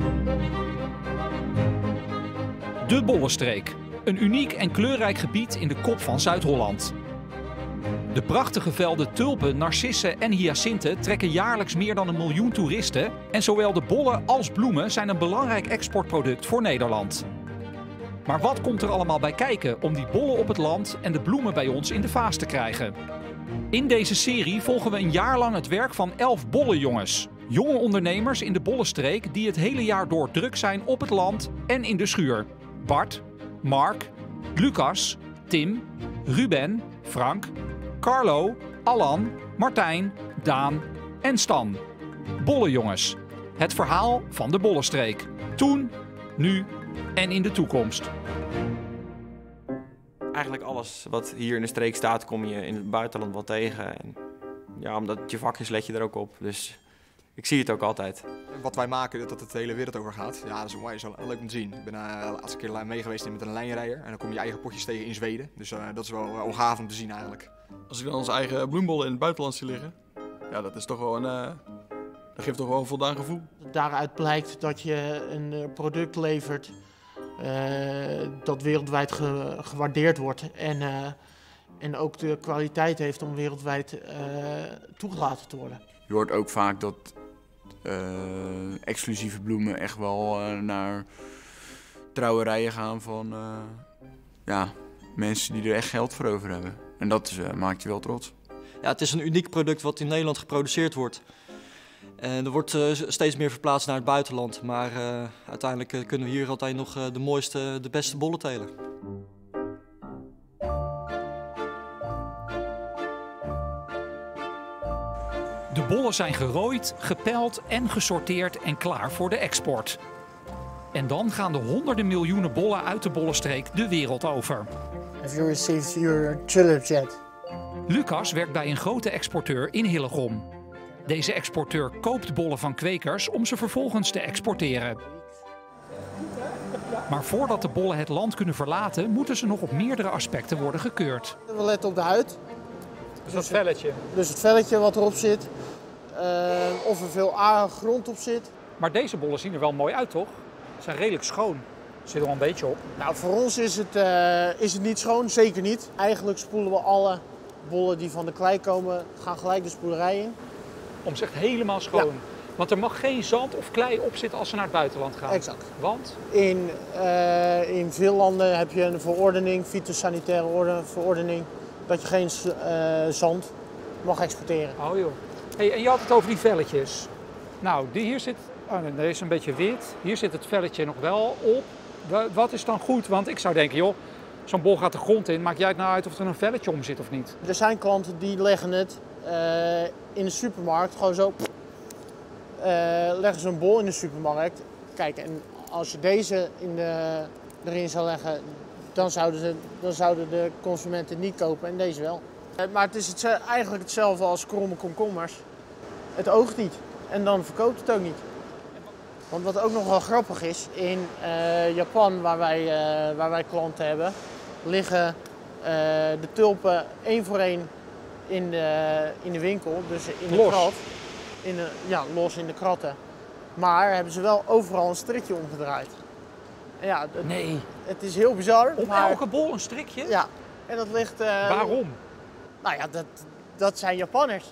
De Bollenstreek. Een uniek en kleurrijk gebied in de kop van Zuid-Holland. De prachtige velden tulpen, narcissen en hyacinten trekken jaarlijks meer dan 1 miljoen toeristen. En zowel de bollen als bloemen zijn een belangrijk exportproduct voor Nederland. Maar wat komt er allemaal bij kijken om die bollen op het land en de bloemen bij ons in de vaas te krijgen? In deze serie volgen we een jaar lang het werk van 11 bollenjongens. Jonge ondernemers in de Bollenstreek die het hele jaar door druk zijn op het land en in de schuur. Bart, Mark, Lucas, Tim, Ruben, Frank, Carlo, Allan, Martijn, Daan en Stan. Bollenjongens. Het verhaal van de Bollenstreek. Toen, nu en in de toekomst. Eigenlijk alles wat hier in de streek staat, kom je in het buitenland wel tegen. En ja, omdat het je vak is, let je er ook op. Dus ik zie het ook altijd. Wat wij maken, dat het de hele wereld over gaat, ja, dat is mooi, zo leuk om te zien. Ik ben laatste keer mee geweest met een lijnrijder en dan kom je eigen potjes tegen in Zweden. Dus dat is wel gaaf om te zien eigenlijk. Als ik dan onze eigen bloembollen in het buitenland zie liggen, ja, dat is toch wel dat geeft toch wel een voldaan gevoel. Daaruit blijkt dat je een product levert dat wereldwijd gewaardeerd wordt en ook de kwaliteit heeft om wereldwijd toegelaten te worden. Je hoort ook vaak dat exclusieve bloemen echt wel naar trouwerijen gaan van ja, mensen die er echt geld voor over hebben. En dat maakt je wel trots. Ja, het is een uniek product wat in Nederland geproduceerd wordt. En er wordt steeds meer verplaatst naar het buitenland, maar uiteindelijk kunnen we hier altijd nog de mooiste, de beste bollen telen. De bollen zijn gerooid, gepeld en gesorteerd en klaar voor de export. En dan gaan de honderden miljoenen bollen uit de Bollenstreek de wereld over. Have you received your tulips yet? Lucas werkt bij een grote exporteur in Hillegom. Deze exporteur koopt bollen van kwekers om ze vervolgens te exporteren. Maar voordat de bollen het land kunnen verlaten, moeten ze nog op meerdere aspecten worden gekeurd. We letten op de huid. Dus dat velletje. Dus het velletje wat erop zit. Of er veel grond op zit. Maar deze bollen zien er wel mooi uit, toch? Ze zijn redelijk schoon. Zit er wel een beetje op. Nou, voor ons is het niet schoon, zeker niet. Eigenlijk spoelen we alle bollen die van de klei komen, gaan gelijk de spoelerij in. Om ze echt helemaal schoon. Ja. Want er mag geen zand of klei op zitten als ze naar het buitenland gaan. Exact. Want? In veel landen heb je een verordening, fytosanitaire verordening, dat je geen zand mag exporteren. Oh joh. Hey, en je had het over die velletjes. Nou, hier zit, deze is een beetje wit. Hier zit het velletje nog wel op. Wat is dan goed? Want ik zou denken, joh, zo'n bol gaat de grond in. Maakt jij het nou uit of er een velletje om zit of niet? Er zijn klanten die leggen het in de supermarkt gewoon zo. Leggen ze een bol in de supermarkt. Kijk, en als je deze erin zou leggen, dan zouden de consumenten het niet kopen en deze wel. Maar het is eigenlijk hetzelfde als kromme komkommers. Het oogt niet en dan verkoopt het ook niet. Want wat ook nog wel grappig is, in Japan, waar wij klanten hebben, liggen de tulpen 1 voor 1 in de winkel, dus in de krat. Los in de kratten. Maar hebben ze wel overal een strikje omgedraaid. En ja, nee. Het is heel bizar. Op elke bol een strikje? Ja. En dat ligt... Waarom? Nou ja, dat zijn Japanners.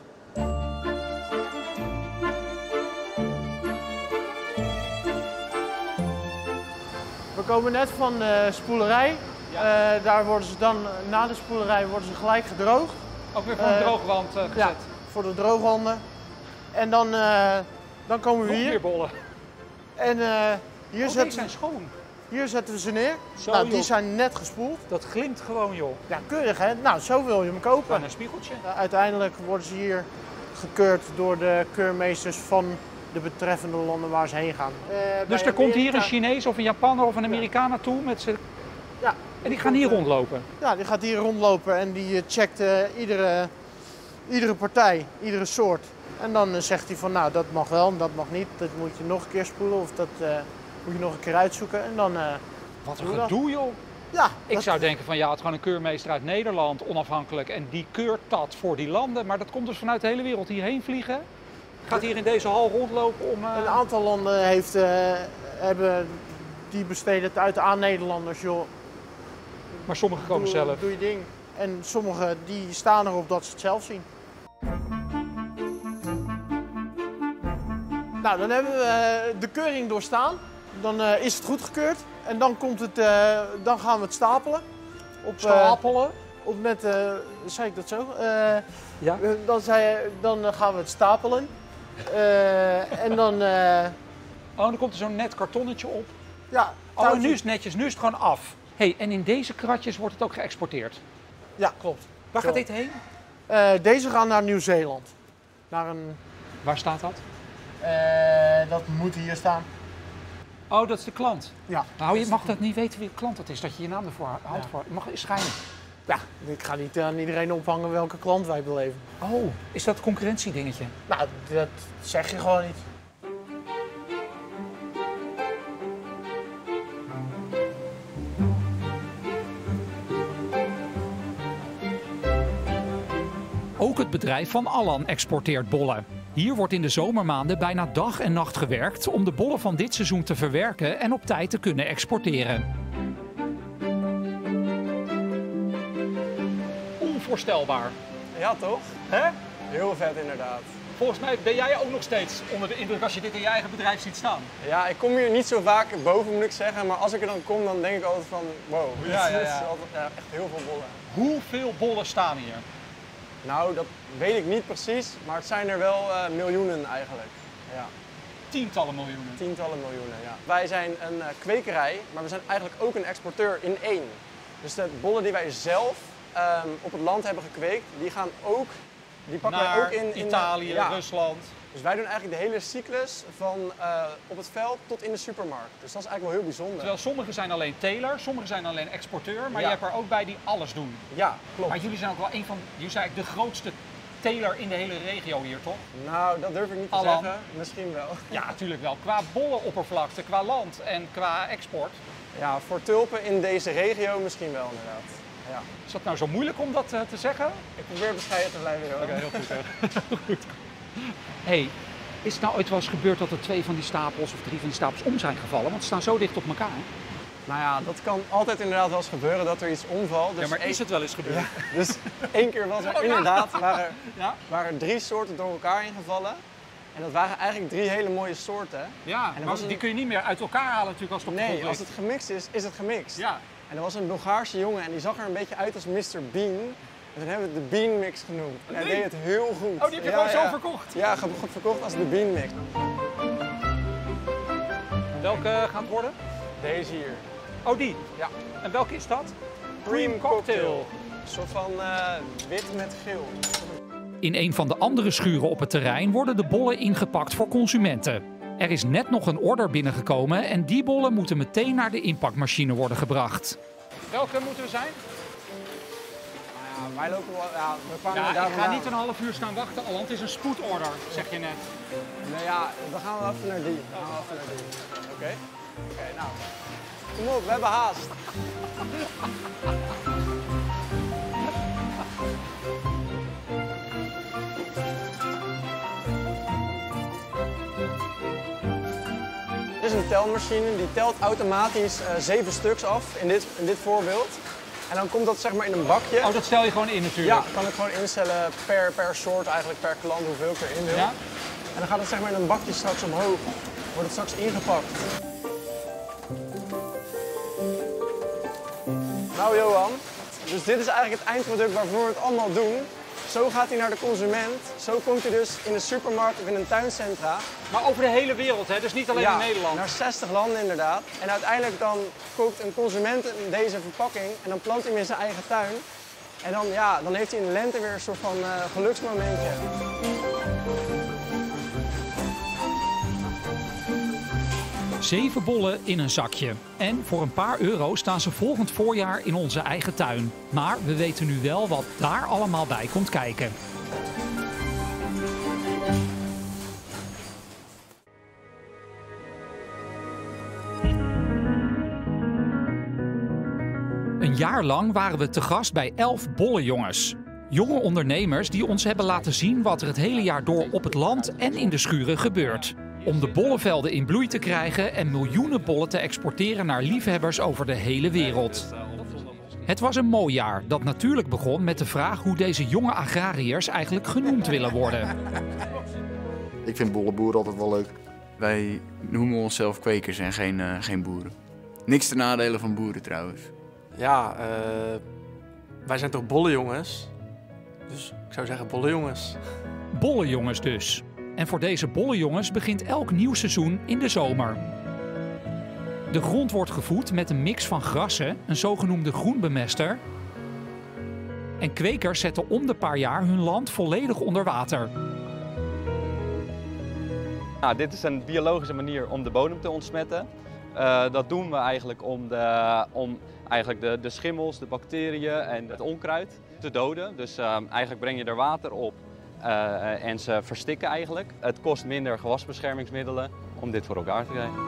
We komen net van de spoelerij. Ja. Daar worden ze dan, na de spoelerij worden ze gelijk gedroogd. Ook weer voor een droogwand gezet? Ja, voor de droogwanden. En dan komen we hier. Nog meer bollen. En hier die zijn schoon. Hier zetten we ze neer. Zo, nou, die zijn net gespoeld. Dat glimt gewoon, joh. Ja, keurig hè. Nou, zo wil je hem kopen. Aan een spiegeltje. Uiteindelijk worden ze hier gekeurd door de keurmeesters van de betreffende landen waar ze heen gaan. Dus er komt hier een Chinees of een Japaner of een Amerikaan naartoe met z'n... Ja. En die gaan hier rondlopen? Ja, die gaat hier rondlopen en die checkt iedere partij, iedere soort. En dan zegt hij van, nou, dat mag wel en dat mag niet. Dat moet je nog een keer spoelen of dat moet je nog een keer uitzoeken. En dan wat een gedoe, joh. Ja. Ik zou denken van, ja, het gewoon een keurmeester uit Nederland, onafhankelijk. En die keurt dat voor die landen. Maar dat komt dus vanuit de hele wereld hierheen vliegen. Gaat hier in deze hal rondlopen om... Een aantal landen die besteden het uit aan Nederlanders, joh. Maar sommigen komen zelf. Doe je ding. En sommigen die staan erop dat ze het zelf zien. Nou, dan hebben we de keuring doorstaan. Dan is het goedgekeurd. En dan dan gaan we het stapelen. Stapelen? Zei ik dat zo? Ja. Dan gaan we het stapelen. En dan... dan komt er zo'n net kartonnetje op. Ja, Oh, en nu is het netjes, nu is het gewoon af. Hey, en in deze kratjes wordt het ook geëxporteerd? Ja, klopt. Waar gaat dit heen? Deze gaan naar Nieuw-Zeeland. Waar staat dat? Dat moet hier staan. Oh, dat is de klant. Ja. Nou, je mag dat niet weten wie de klant dat is, dat je je naam ervoor houdt. Ja. Je mag schijnen. Ja, ik ga niet aan iedereen ophangen welke klant wij beleven. Oh, is dat een concurrentiedingetje? Nou, dat zeg je gewoon niet. Ook het bedrijf van Allan exporteert bollen. Hier wordt in de zomermaanden bijna dag en nacht gewerkt om de bollen van dit seizoen te verwerken en op tijd te kunnen exporteren. Onvoorstelbaar. Ja, toch? Hè? Heel vet inderdaad. Volgens mij ben jij ook nog steeds onder de indruk als je dit in je eigen bedrijf ziet staan. Ja, ik kom hier niet zo vaak boven, moet ik zeggen. Maar als ik er dan kom, dan denk ik altijd van, wow, dit is altijd, echt heel veel bollen. Hoeveel bollen staan hier? Nou, dat weet ik niet precies, maar het zijn er wel miljoenen eigenlijk. Ja. Tientallen miljoenen. Tientallen miljoenen, ja. Wij zijn een kwekerij, maar we zijn eigenlijk ook een exporteur in één. Dus de bollen die wij zelf op het land hebben gekweekt, die pakken wij ook in Italië, Rusland. Dus wij doen eigenlijk de hele cyclus van op het veld tot in de supermarkt. Dus dat is eigenlijk wel heel bijzonder. Terwijl sommigen zijn alleen teler, sommigen zijn alleen exporteur, maar je hebt er ook bij die alles doen. Ja, klopt. Maar jullie zijn ook wel jullie zijn eigenlijk de grootste teler in de hele regio hier, toch? Nou, dat durf ik niet te zeggen. Misschien wel. Ja, natuurlijk wel. Qua bollenoppervlakte, qua land en qua export. Ja, voor tulpen in deze regio misschien wel inderdaad. Ja. Is dat nou zo moeilijk om dat te zeggen? Ik probeer bescheiden te blijven, joh. Oké, heel goed. Heel goed. Hey, is het nou ooit wel eens gebeurd dat er 2 van die stapels of 3 van die stapels om zijn gevallen? Want ze staan zo dicht op elkaar. Nou ja, dat kan altijd inderdaad wel eens gebeuren dat er iets omvalt. Dus ja, maar is het wel eens gebeurd? Ja, dus 1 keer was er inderdaad, waren 3 soorten door elkaar ingevallen. En dat waren eigenlijk 3 hele mooie soorten. Ja, en maar die kun je niet meer uit elkaar halen natuurlijk als het op de grond ligt. Nee, als het gemixt is, is het gemixt. Ja. En er was een Bulgaarse jongen en die zag er een beetje uit als Mr. Bean. En toen hebben we het de Bean Mix genoemd. En hij deed het heel goed. Oh, die heb je gewoon zo verkocht? Ja, verkocht als de Bean Mix. Welke gaat het worden? Deze hier. Oh, die? Ja. En welke is dat? Cream Cocktail. Een soort van wit met geel. In een van de andere schuren op het terrein worden de bollen ingepakt voor consumenten. Er is net nog een order binnengekomen en die bollen moeten meteen naar de inpakmachine worden gebracht. Welke moeten we zijn? Ja, wij lopen wel, we kwamen daar ik ga niet een half uur staan wachten, Allan. Het is een spoedorder, zeg je net. Nee, ja, dan gaan we even naar die. Oké, nou. Kom op, we hebben haast. Dit is een telmachine, die telt automatisch 7 stuks af in dit voorbeeld. En dan komt dat zeg maar in een bakje. Oh, dat stel je gewoon in natuurlijk? Ja, kan ik gewoon instellen per soort eigenlijk, per klant hoeveel ik erin wil. Ja? En dan gaat het zeg maar in een bakje straks omhoog. Wordt het straks ingepakt. Nou Johan, dus dit is eigenlijk het eindproduct waarvoor we het allemaal doen. Zo gaat hij naar de consument. Zo komt hij dus in de supermarkt of in een tuincentra. Maar over de hele wereld, hè? Dus niet alleen in Nederland? Naar 60 landen inderdaad. En uiteindelijk dan koopt een consument deze verpakking en dan plant hij hem in zijn eigen tuin. En dan, dan heeft hij in de lente weer een soort van geluksmomentje. Zeven bollen in een zakje. En voor een paar euro staan ze volgend voorjaar in onze eigen tuin. Maar we weten nu wel wat daar allemaal bij komt kijken. Een jaar lang waren we te gast bij 11 bollenjongens. Jonge ondernemers die ons hebben laten zien wat er het hele jaar door op het land en in de schuren gebeurt. Om de bollenvelden in bloei te krijgen en miljoenen bollen te exporteren naar liefhebbers over de hele wereld. Het was een mooi jaar dat natuurlijk begon met de vraag hoe deze jonge agrariërs eigenlijk genoemd willen worden. Ik vind bollenboeren altijd wel leuk. Wij noemen onszelf kwekers en geen boeren. Niks ten nadele van boeren trouwens. Ja, wij zijn toch bollenjongens? Dus ik zou zeggen bollenjongens. Bollenjongens dus. En voor deze bollenjongens begint elk nieuw seizoen in de zomer. De grond wordt gevoed met een mix van grassen, een zogenoemde groenbemester. En kwekers zetten om de paar jaar hun land volledig onder water. Nou, dit is een biologische manier om de bodem te ontsmetten. Dat doen we eigenlijk om eigenlijk de schimmels, de bacteriën en het onkruid te doden. Dus eigenlijk breng je er water op en ze verstikken eigenlijk. Het kost minder gewasbeschermingsmiddelen om dit voor elkaar te krijgen.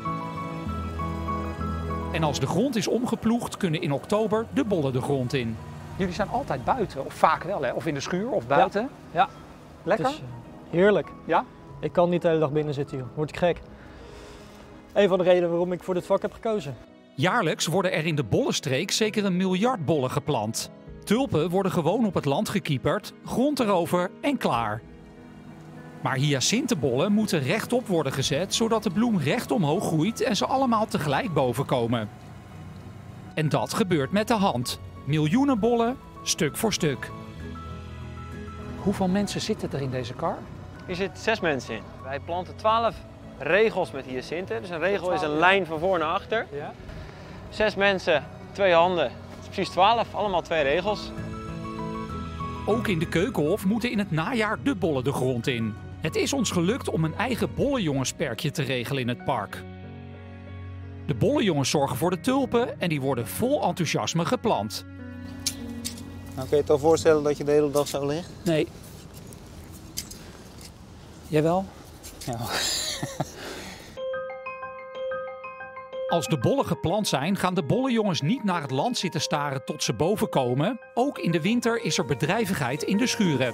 En als de grond is omgeploegd, kunnen in oktober de bollen de grond in. Jullie zijn altijd buiten, of vaak wel hè? Of in de schuur of buiten? Ja. Lekker? Het is heerlijk. Ja? Ik kan niet de hele dag binnen zitten, joh. Word ik gek. Een van de redenen waarom ik voor dit vak heb gekozen. Jaarlijks worden er in de bollenstreek zeker 1 miljard bollen geplant. Tulpen worden gewoon op het land gekieperd, grond erover en klaar. Maar hyacintenbollen moeten rechtop worden gezet, zodat de bloem recht omhoog groeit en ze allemaal tegelijk boven komen. En dat gebeurt met de hand. Miljoenen bollen, stuk voor stuk. Hoeveel mensen zitten er in deze kar? Hier zitten 6 mensen in. Wij planten 12 regels met hyacinten. Dus een regel is een lijn van voor naar achter. Ja. 6 mensen, 2 handen. Dat is precies 12, allemaal 2 regels. Ook in de Keukenhof moeten in het najaar de bollen de grond in. Het is ons gelukt om een eigen bollenjongensperkje te regelen in het park. De bollenjongens zorgen voor de tulpen en die worden vol enthousiasme geplant. Nou, kun je je toch voorstellen dat je de hele dag zo ligt? Nee. Jawel? Ja. Als de bollen geplant zijn, gaan de bollenjongens niet naar het land zitten staren tot ze boven komen. Ook in de winter is er bedrijvigheid in de schuren.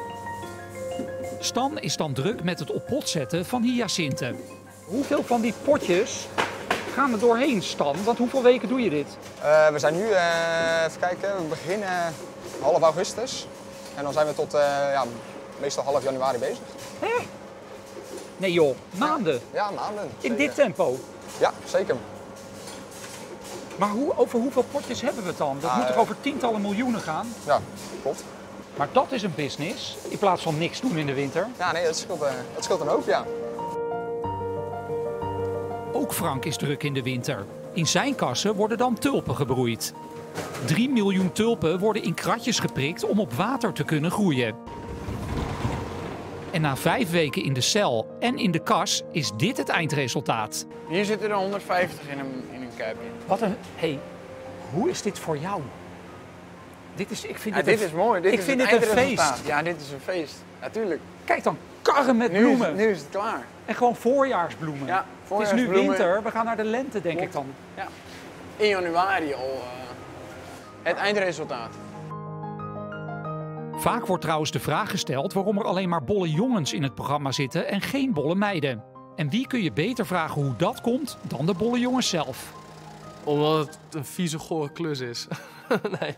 Stan is dan druk met het op pot zetten van hyacinten. Hoeveel van die potjes gaan er doorheen, Stan? Want hoeveel weken doe je dit? We zijn nu, even kijken, we beginnen half augustus. En dan zijn we tot meestal half januari bezig. Hè? Nee joh, maanden? Ja, maanden. In dit tempo? Ja, zeker. Maar over hoeveel potjes hebben we het dan? Dat moet toch over tientallen miljoenen gaan? Ja, klopt. Maar dat is een business, in plaats van niks doen in de winter. Ja, nee, dat scheelt een hoop, ja. Ook Frank is druk in de winter. In zijn kassen worden dan tulpen gebroeid. 3 miljoen tulpen worden in kratjes geprikt om op water te kunnen groeien. En na 5 weken in de cel en in de kas is dit het eindresultaat. Hier zitten er 150 in een kuipje. Wat een... Hey, hoe is dit voor jou? Ik vind dit is mooi. Dit is vind het dit een eindresultaat. feest. Ja, dit is een feest. Natuurlijk. Kijk dan, karren met bloemen. Nu is het klaar. En gewoon voorjaarsbloemen. Ja, Het is nu winter, we gaan naar de lente, denk ik dan. Ja. In januari al het eindresultaat. Vaak wordt trouwens de vraag gesteld waarom er alleen maar bolle jongens in het programma zitten en geen bolle meiden. En wie kun je beter vragen hoe dat komt dan de bolle jongens zelf? Omdat het een vieze, gore klus is. Nee.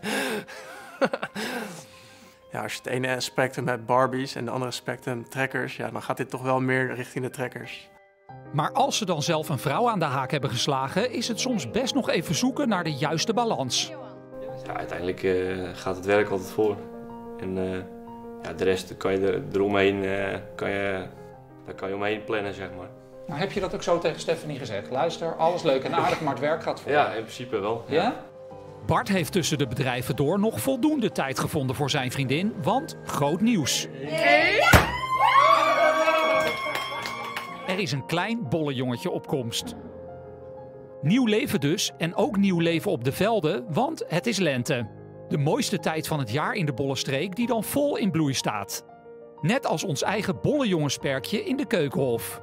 Ja, als je het ene spectrum hebt Barbies en de andere spectrum trekkers, ja, dan gaat dit toch wel meer richting de trekkers. Maar als ze dan zelf een vrouw aan de haak hebben geslagen, is het soms best nog even zoeken naar de juiste balans. Ja, uiteindelijk gaat het werk altijd voor. En de rest kan je eromheen, daar kan je omheen plannen, zeg maar. Maar heb je dat ook zo tegen Stephanie gezegd? Luister, alles leuk en aardig, maar het werk gaat voor. Ja, in principe wel. Ja? Bart heeft tussen de bedrijven door nog voldoende tijd gevonden voor zijn vriendin, want groot nieuws. Er is een klein bollenjongetje op komst. Nieuw leven dus en ook nieuw leven op de velden, want het is lente. De mooiste tijd van het jaar in de bollenstreek die dan vol in bloei staat. Net als ons eigen bollenjongensperkje in de Keukenhof.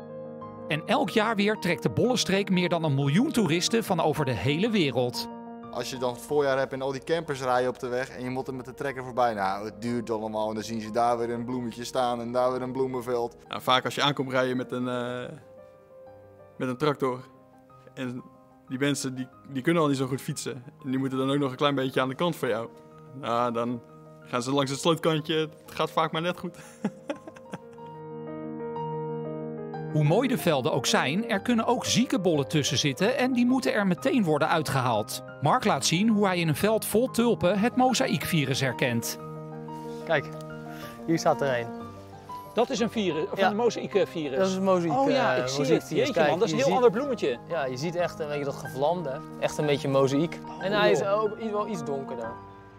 En elk jaar weer trekt de bollenstreek meer dan 1 miljoen toeristen van over de hele wereld. Als je dan het voorjaar hebt en al die campers rijden op de weg en je moet er met de trekker voorbij. Nou, het duurt allemaal en dan zien ze daar weer een bloemetje staan en daar weer een bloemenveld. Nou, vaak als je aankomt rijden met een tractor en die mensen die kunnen al niet zo goed fietsen. En die moeten dan ook nog een klein beetje aan de kant van jou. Nou, dan gaan ze langs het slootkantje, het gaat vaak maar net goed. Hoe mooi de velden ook zijn, er kunnen ook zieke bollen tussen zitten en die moeten er meteen worden uitgehaald. Mark laat zien hoe hij in een veld vol tulpen het mozaïekvirus herkent. Kijk, hier staat er een. Dat is een virus, of een mozaïekvirus? Dat is een mozaïek. Oh ja, ik zie het. Jeetje Kijk, man, dat is een heel ander bloemetje. Ja, je ziet echt een beetje dat gevlamde. Echt een beetje mozaïek. En hij is ook wel iets donkerder.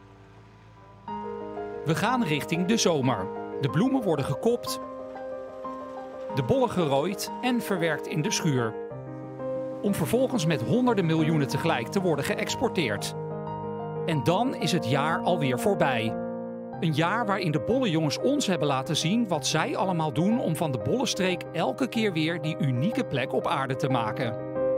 We gaan richting de zomer. De bloemen worden gekopt, de bollen gerooid en verwerkt in de schuur. Om vervolgens met honderden miljoenen tegelijk te worden geëxporteerd. En dan is het jaar alweer voorbij. Een jaar waarin de bollenjongens ons hebben laten zien wat zij allemaal doen om van de Bollenstreek elke keer weer die unieke plek op aarde te maken.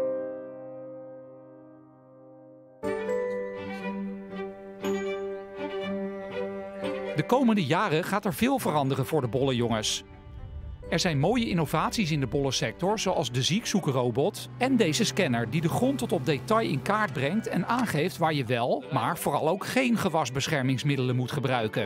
De komende jaren gaat er veel veranderen voor de bollenjongens. Er zijn mooie innovaties in de bollensector, zoals de ziekzoekerrobot en deze scanner die de grond tot op detail in kaart brengt en aangeeft waar je wel, maar vooral ook geen gewasbeschermingsmiddelen moet gebruiken.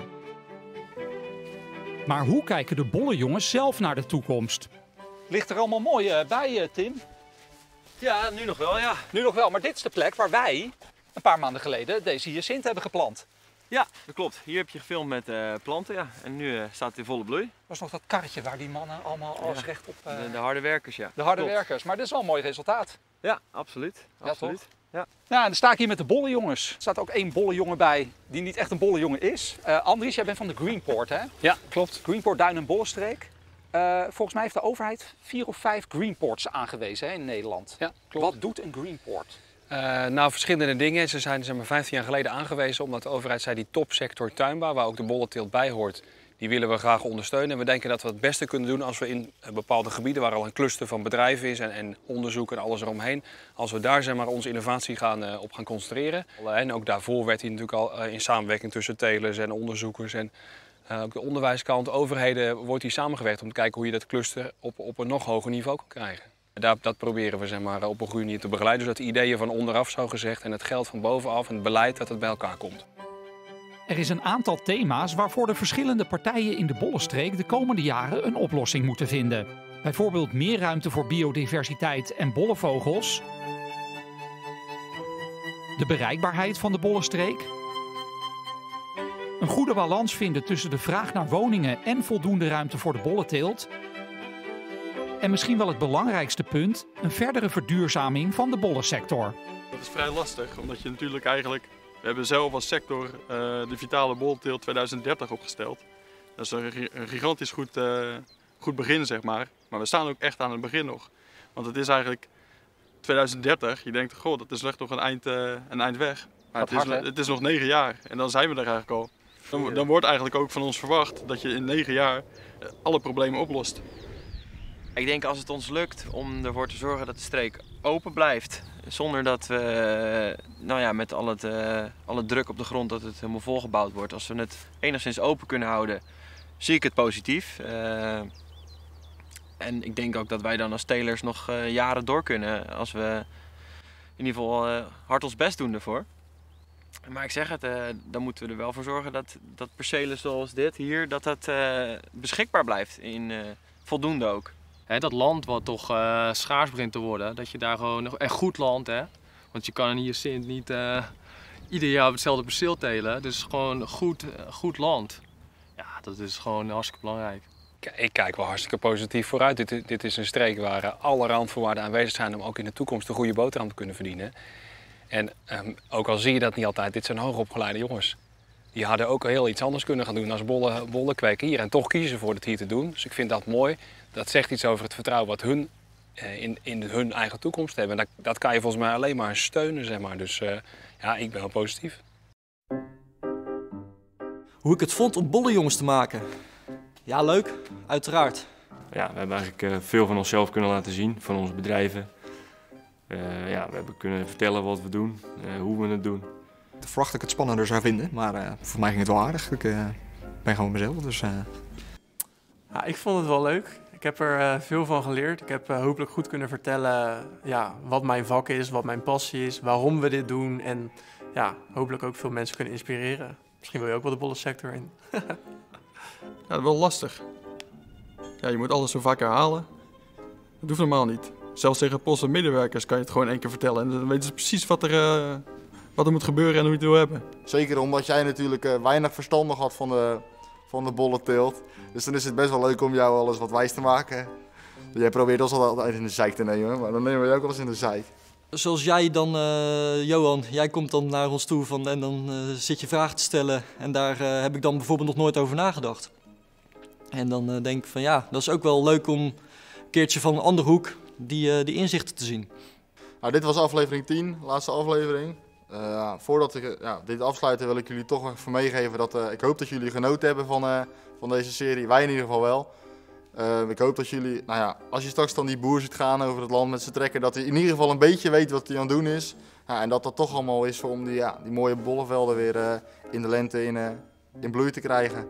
Maar hoe kijken de bollenjongens zelf naar de toekomst? Ligt er allemaal mooi bij, Tim? Ja, nu nog wel, ja. Nu nog wel, maar dit is de plek waar wij een paar maanden geleden deze hyacint hebben geplant. Ja, dat klopt. Hier heb je gefilmd met planten, ja. En nu staat het in volle bloei. Dat was nog dat karretje waar die mannen allemaal alles recht op... De harde werkers, ja. De harde werkers, maar dit is wel een mooi resultaat. Ja, absoluut. Absoluut. Toch? Ja. Ja, en dan sta ik hier met de bollenjongens. Er staat ook één bollenjongen bij die niet echt een bollenjongen is. Andries, jij bent van de Greenport, hè? Ja, klopt. Greenport Duin en Bollenstreek. Volgens mij heeft de overheid 4 of 5 Greenports aangewezen in Nederland. Ja, klopt. Wat doet een Greenport? Nou, verschillende dingen. Ze zijn 15 jaar geleden aangewezen omdat de overheid zei die topsector tuinbouw, waar ook de bollenteelt bij hoort, die willen we graag ondersteunen. En we denken dat we het beste kunnen doen als we in bepaalde gebieden waar al een cluster van bedrijven is en onderzoek en alles eromheen, als we daar onze innovatie op gaan concentreren. En ook daarvoor werd hij natuurlijk al in samenwerking tussen telers en onderzoekers en ook de onderwijskant, overheden, wordt hier samengewerkt om te kijken hoe je dat cluster op een nog hoger niveau kan krijgen. Dat proberen we op een goede manier te begeleiden, zodat de ideeën van onderaf, zo gezegd, en het geld van bovenaf en het beleid, dat het bij elkaar komt. Er is een aantal thema's waarvoor de verschillende partijen in de Bollenstreek de komende jaren een oplossing moeten vinden. Bijvoorbeeld meer ruimte voor biodiversiteit en bollenvogels, de bereikbaarheid van de Bollenstreek, een goede balans vinden tussen de vraag naar woningen en voldoende ruimte voor de bollenteelt, en misschien wel het belangrijkste punt, een verdere verduurzaming van de bollensector. Dat is vrij lastig, omdat je natuurlijk eigenlijk... We hebben zelf als sector de Vitale Bollenteelt 2030 opgesteld. Dat is een gigantisch goed begin, zeg maar. Maar we staan ook echt aan het begin nog. Want het is eigenlijk 2030. Je denkt, goh, dat is echt nog een eind weg. Maar het is nog 9 jaar en dan zijn we er eigenlijk al. Dan wordt eigenlijk ook van ons verwacht dat je in 9 jaar alle problemen oplost. Ik denk als het ons lukt om ervoor te zorgen dat de streek open blijft, zonder dat we met alle druk op de grond dat het helemaal volgebouwd wordt. Als we het enigszins open kunnen houden, zie ik het positief. En ik denk ook dat wij dan als telers nog jaren door kunnen als we in ieder geval hard ons best doen ervoor. Maar ik zeg het, dan moeten we er wel voor zorgen dat percelen zoals dit hier, dat beschikbaar blijft in voldoende ook. Dat land wat toch schaars begint te worden, dat je daar gewoon echt goed land, hè? Want je kan hier niet ieder jaar op hetzelfde perceel telen, dus gewoon goed land. Ja, dat is gewoon hartstikke belangrijk. Ik kijk wel hartstikke positief vooruit. Dit is een streek waar alle randvoorwaarden aanwezig zijn om ook in de toekomst een goede boterham te kunnen verdienen. En ook al zie je dat niet altijd, dit zijn hoogopgeleide jongens. Die hadden ook heel iets anders kunnen gaan doen als bollen kweken hier en toch kiezen voor het hier te doen. Dus ik vind dat mooi. Dat zegt iets over het vertrouwen wat hun in hun eigen toekomst hebben. En dat kan je volgens mij alleen maar steunen, zeg maar. Dus ja, ik ben wel positief. Hoe ik het vond om bollenjongens te maken? Ja, leuk, uiteraard. Ja, we hebben eigenlijk veel van onszelf kunnen laten zien, van onze bedrijven. Ja, we hebben kunnen vertellen wat we doen, hoe we het doen. Ik verwacht dat ik het spannender zou vinden, maar voor mij ging het wel aardig. Ik ben gewoon mezelf, dus... Ja, ik vond het wel leuk. Ik heb er veel van geleerd. Ik heb hopelijk goed kunnen vertellen wat mijn vak is, wat mijn passie is, waarom we dit doen. En ja, hopelijk ook veel mensen kunnen inspireren. Misschien wil je ook wel de bollensector in. Ja, dat is wel lastig. Ja, je moet alles zo vaak herhalen. Dat hoeft normaal niet. Zelfs tegen post- en medewerkers kan je het gewoon 1 keer vertellen. En dan weten ze precies wat er moet gebeuren en hoe je het wil hebben. Zeker omdat jij natuurlijk weinig verstand nog had van de bollenteelt. Dus dan is het best wel leuk om jou alles wat wijs te maken. Jij probeert ons altijd in de zeik te nemen, maar dan nemen we jou ook wel eens in de zeik. Zoals jij dan, Johan, jij komt dan naar ons toe en dan zit je vragen te stellen. En daar heb ik dan bijvoorbeeld nog nooit over nagedacht. En dan denk ik van ja, dat is ook wel leuk om een keertje van een andere hoek die inzichten te zien. Nou, dit was aflevering 10, laatste aflevering. Voordat ik dit afsluiten wil ik jullie toch even meegeven dat ik hoop dat jullie genoten hebben van deze serie. Wij in ieder geval wel. Ik hoop dat jullie, als je straks dan die boer ziet gaan over het land met z'n trekker, dat hij in ieder geval een beetje weet wat hij aan het doen is. En dat dat toch allemaal is om die mooie bollenvelden weer in de lente in bloei te krijgen.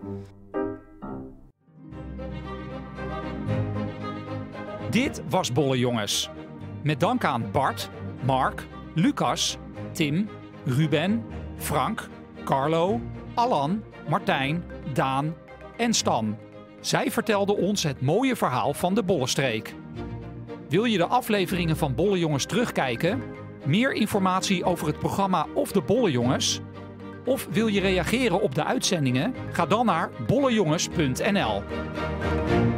Dit was Bollenjongens. Met dank aan Bart, Mark, Lucas, Tim, Ruben, Frank, Carlo, Allan, Martijn, Daan en Stan. Zij vertelden ons het mooie verhaal van de Bollenstreek. Wil je de afleveringen van Bollenjongens terugkijken? Meer informatie over het programma of de Bollenjongens? Of wil je reageren op de uitzendingen? Ga dan naar bollenjongens.nl.